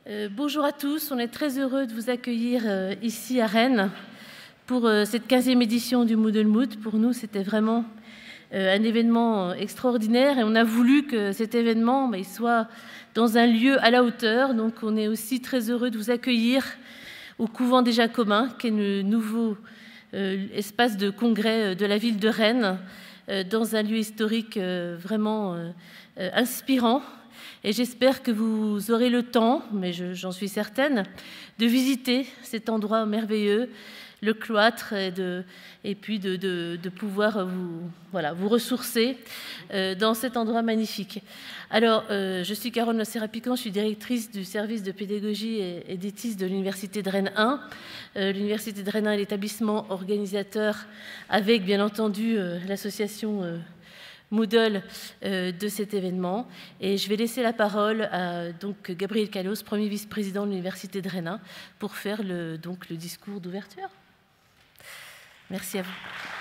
Bonjour à tous, on est très heureux de vous accueillir ici à Rennes pour cette 15e édition du Moodle Moot. Pour nous, c'était vraiment un événement extraordinaire et on a voulu que cet événement il soit dans un lieu à la hauteur. Donc on est aussi très heureux de vous accueillir au couvent des Jacobins, qui est le nouveau espace de congrès de la ville de Rennes, dans un lieu historique vraiment inspirant. Et j'espère que vous aurez le temps, mais j'en suis certaine, de visiter cet endroit merveilleux, le cloître, et puis de pouvoir vous ressourcer dans cet endroit magnifique. Alors, je suis Carole Nocera-Piquant, je suis directrice du service de pédagogie et d'éthique de l'Université de Rennes 1. L'Université de Rennes 1 est l'établissement organisateur avec, bien entendu, l'association Moodle de cet événement. Et je vais laisser la parole à Gabriel Calos, premier vice-président de l'Université de Rennes 1, pour faire le discours d'ouverture. Merci à vous.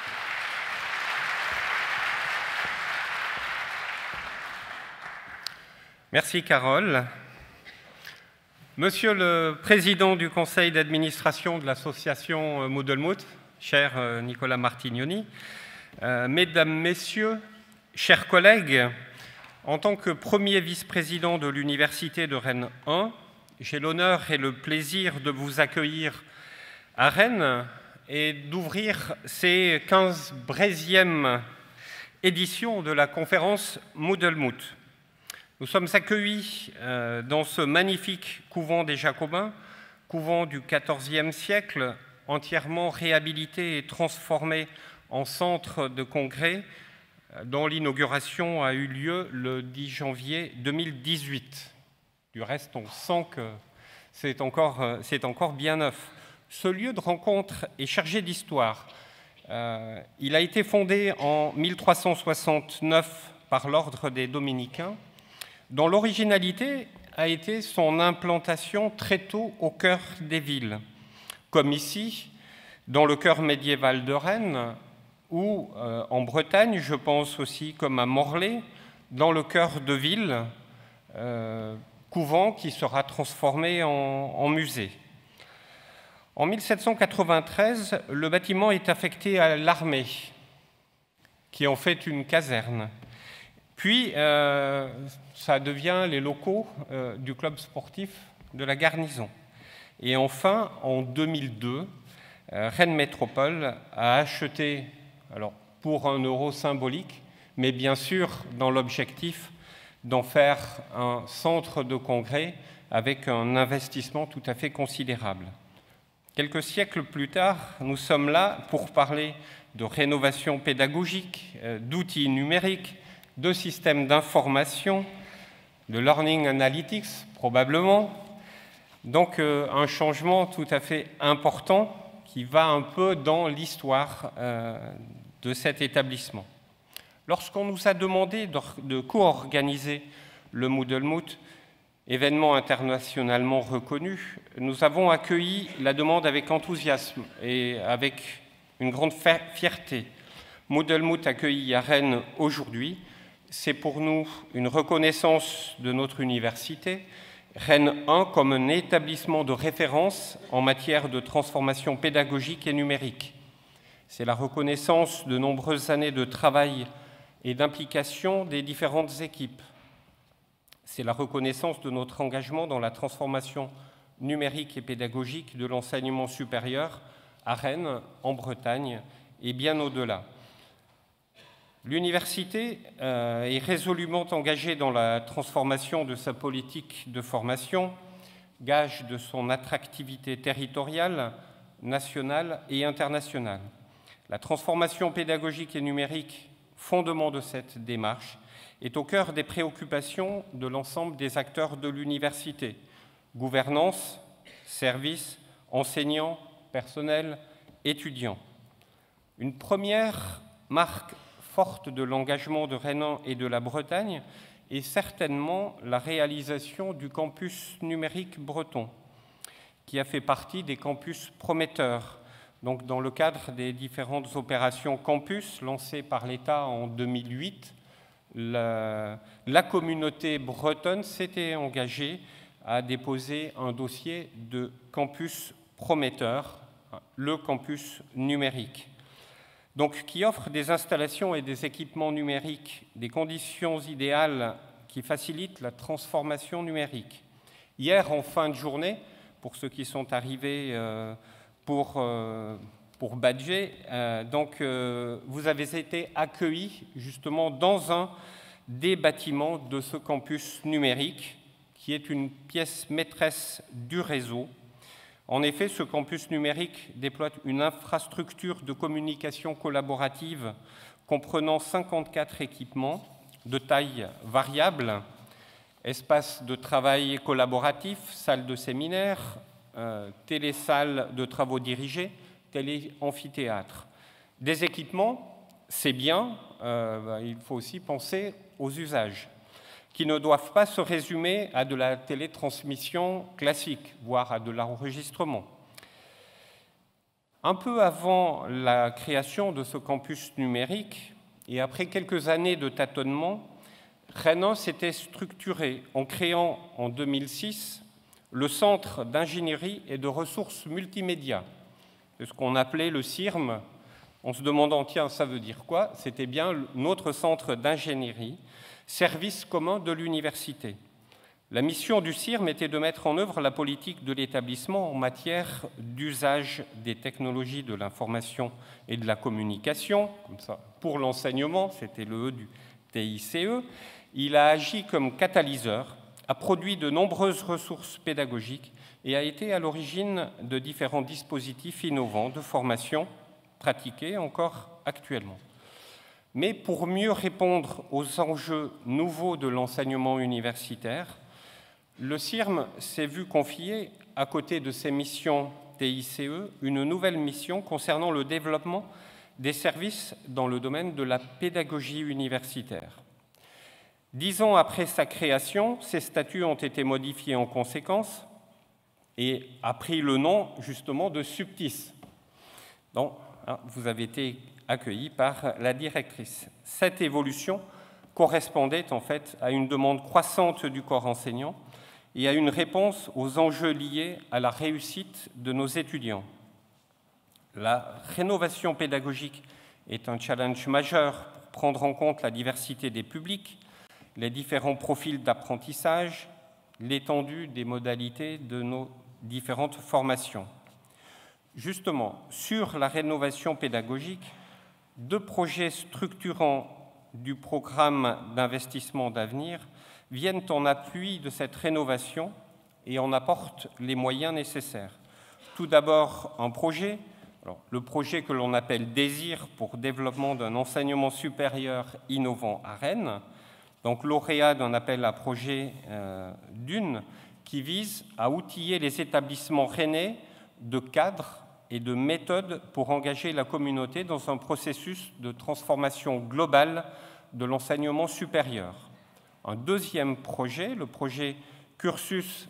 Merci Carole. Monsieur le Président du Conseil d'administration de l'association Moodle Moot, cher Nicolas Martignoni, Mesdames, Messieurs, chers collègues, en tant que premier vice-président de l'Université de Rennes 1, j'ai l'honneur et le plaisir de vous accueillir à Rennes et d'ouvrir ces 15e éditions de la conférence Moodle Moot. Nous sommes accueillis dans ce magnifique couvent des Jacobins, couvent du XIVe siècle, entièrement réhabilité et transformé en centre de congrès, dont l'inauguration a eu lieu le 10 janvier 2018. Du reste, on sent que c'est encore bien neuf. Ce lieu de rencontre est chargé d'histoire. Il a été fondé en 1369 par l'ordre des Dominicains, dont l'originalité a été son implantation très tôt au cœur des villes, comme ici, dans le cœur médiéval de Rennes, ou en Bretagne, je pense aussi comme à Morlaix, dans le cœur de ville, couvent qui sera transformé en musée. En 1793, le bâtiment est affecté à l'armée, qui en fait une caserne. Puis, ça devient les locaux du club sportif de la garnison. Et enfin, en 2002, Rennes Métropole a acheté, alors pour un euro symbolique, mais bien sûr dans l'objectif d'en faire un centre de congrès avec un investissement tout à fait considérable. Quelques siècles plus tard, nous sommes là pour parler de rénovation pédagogique, d'outils numériques, de systèmes d'information, de learning analytics probablement. Donc un changement tout à fait important qui va un peu dans l'histoire de cet établissement. Lorsqu'on nous a demandé de co-organiser le Moodle Moot, événement internationalement reconnu, nous avons accueilli la demande avec enthousiasme et avec une grande fierté. Moodle Moot accueilli à Rennes aujourd'hui, c'est pour nous une reconnaissance de notre université, Rennes 1 comme un établissement de référence en matière de transformation pédagogique et numérique. C'est la reconnaissance de nombreuses années de travail et d'implication des différentes équipes. C'est la reconnaissance de notre engagement dans la transformation numérique et pédagogique de l'enseignement supérieur à Rennes, en Bretagne et bien au-delà. L'université est résolument engagée dans la transformation de sa politique de formation, gage de son attractivité territoriale, nationale et internationale. La transformation pédagogique et numérique, fondement de cette démarche, est au cœur des préoccupations de l'ensemble des acteurs de l'université, gouvernance, services, enseignants, personnel, étudiants. Une première marque forte de l'engagement de Rennes 1 et de la Bretagne est certainement la réalisation du campus numérique breton, qui a fait partie des campus prometteurs. Donc, dans le cadre des différentes opérations campus lancées par l'État en 2008, la communauté bretonne s'était engagée a déposé un dossier de campus prometteur, le campus numérique, donc qui offre des installations et des équipements numériques, des conditions idéales qui facilitent la transformation numérique. Hier, en fin de journée, pour ceux qui sont arrivés pour badger, vous avez été accueillis justement dans un des bâtiments de ce campus numérique, qui est une pièce maîtresse du réseau. En effet, ce campus numérique déploie une infrastructure de communication collaborative comprenant 54 équipements de taille variable, espaces de travail collaboratif, salles de séminaire, télésalles de travaux dirigés, télé-amphithéâtre. Des équipements, c'est bien, il faut aussi penser aux usages, qui ne doivent pas se résumer à de la télétransmission classique, voire à de l'enregistrement. Un peu avant la création de ce campus numérique, et après quelques années de tâtonnement, Rennes 1 s'était structuré en créant en 2006 le Centre d'ingénierie et de ressources multimédia, ce qu'on appelait le CIRM, en se demandant, tiens, ça veut dire quoi? C'était bien notre centre d'ingénierie, service commun de l'université. La mission du CIRM était de mettre en œuvre la politique de l'établissement en matière d'usage des technologies de l'information et de la communication, comme ça, pour l'enseignement, c'était le E du TICE. Il a agi comme catalyseur, a produit de nombreuses ressources pédagogiques et a été à l'origine de différents dispositifs innovants de formation pratiqués encore actuellement. Mais pour mieux répondre aux enjeux nouveaux de l'enseignement universitaire, le CIRM s'est vu confier, à côté de ses missions TICE, une nouvelle mission concernant le développement des services dans le domaine de la pédagogie universitaire. 10 ans après sa création, ses statuts ont été modifiés en conséquence et a pris le nom justement de Subtis. Donc, vous avez été accueilli par la directrice. Cette évolution correspondait en fait à une demande croissante du corps enseignant et à une réponse aux enjeux liés à la réussite de nos étudiants. La rénovation pédagogique est un challenge majeur pour prendre en compte la diversité des publics, les différents profils d'apprentissage, l'étendue des modalités de nos différentes formations. Justement, sur la rénovation pédagogique, 2 projets structurants du programme d'investissement d'avenir viennent en appui de cette rénovation et en apportent les moyens nécessaires. Tout d'abord, un projet, le projet que l'on appelle DÉSIR pour développement d'un enseignement supérieur innovant à Rennes, donc lauréat d'un appel à projet d'une qui vise à outiller les établissements rennais de cadres et de méthodes pour engager la communauté dans un processus de transformation globale de l'enseignement supérieur. Un deuxième projet, le projet Cursus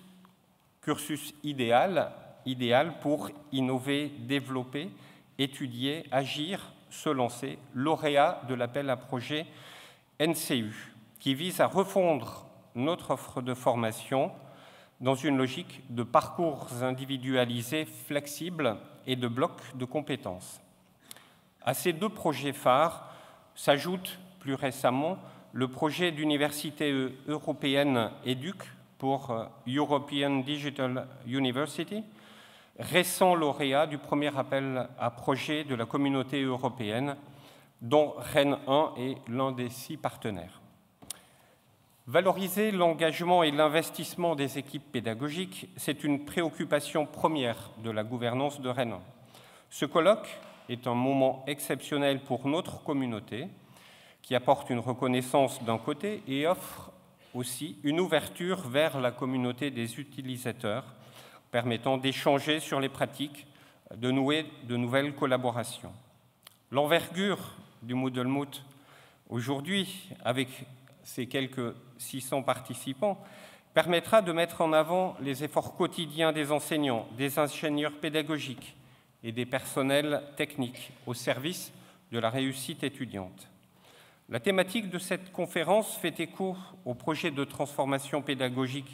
idéal pour innover, développer, étudier, agir, se lancer, lauréat de l'appel à projet NCU, qui vise à refondre notre offre de formation dans une logique de parcours individualisés, flexibles et de blocs de compétences. À ces 2 projets phares s'ajoute plus récemment le projet d'université européenne EDUC pour European Digital University, récent lauréat du premier appel à projet de la communauté européenne, dont Rennes 1 est l'un des 6 partenaires. Valoriser l'engagement et l'investissement des équipes pédagogiques, c'est une préoccupation première de la gouvernance de Rennes 1. Ce colloque est un moment exceptionnel pour notre communauté, qui apporte une reconnaissance d'un côté et offre aussi une ouverture vers la communauté des utilisateurs, permettant d'échanger sur les pratiques, de nouer de nouvelles collaborations. L'envergure du Moodle Moot aujourd'hui, avec ces quelques 600 participants, permettra de mettre en avant les efforts quotidiens des enseignants, des ingénieurs pédagogiques et des personnels techniques au service de la réussite étudiante. La thématique de cette conférence fait écho au projet de transformation pédagogique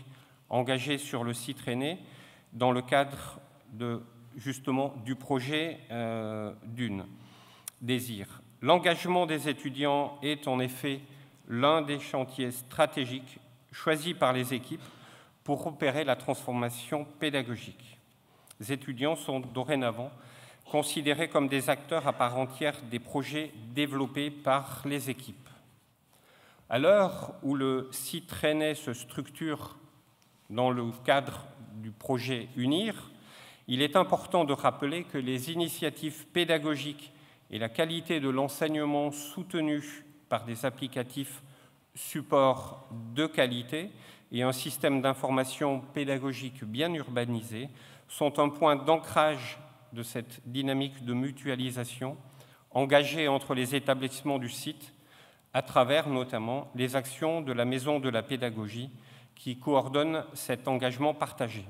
engagés sur le site rennais dans le cadre justement du projet Dune Désir. L'engagement des étudiants est en effet l'un des chantiers stratégiques choisis par les équipes pour opérer la transformation pédagogique. Les étudiants sont dorénavant considérés comme des acteurs à part entière des projets développés par les équipes. À l'heure où le site rennais se structure dans le cadre du projet UNIR, il est important de rappeler que les initiatives pédagogiques et la qualité de l'enseignement soutenu par des applicatifs support de qualité et un système d'information pédagogique bien urbanisé sont un point d'ancrage de cette dynamique de mutualisation engagée entre les établissements du site à travers notamment les actions de la Maison de la Pédagogie qui coordonne cet engagement partagé.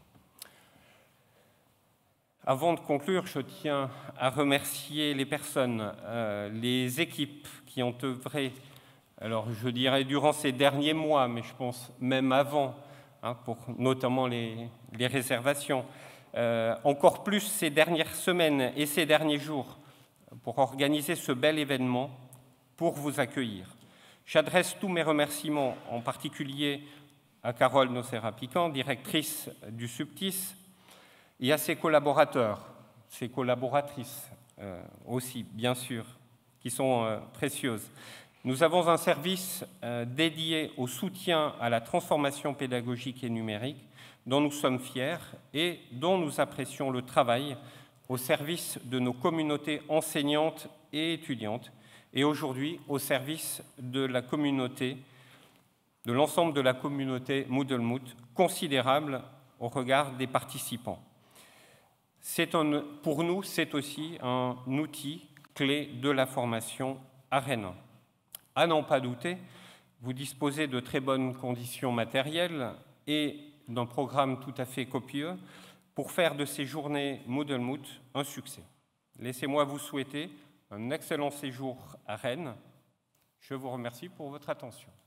Avant de conclure, je tiens à remercier les personnes, les équipes qui ont œuvré, alors je dirais durant ces derniers mois, mais je pense même avant, pour notamment les réservations, encore plus ces dernières semaines et ces derniers jours, pour organiser ce bel événement, pour vous accueillir. J'adresse tous mes remerciements, en particulier à Carole Nocera-Piquant, directrice du Subtis, et à ses collaborateurs, ses collaboratrices aussi, bien sûr, qui sont précieuses. Nous avons un service dédié au soutien à la transformation pédagogique et numérique, dont nous sommes fiers et dont nous apprécions le travail au service de nos communautés enseignantes et étudiantes, et aujourd'hui au service de la communauté, de l'ensemble de la communauté Moodle-Moot, considérable au regard des participants. Pour nous, c'est aussi un outil clé de la formation à Rennes. À n'en pas douter, vous disposez de très bonnes conditions matérielles et d'un programme tout à fait copieux pour faire de ces journées Moodle-Moot un succès. Laissez-moi vous souhaiter un excellent séjour à Rennes. Je vous remercie pour votre attention.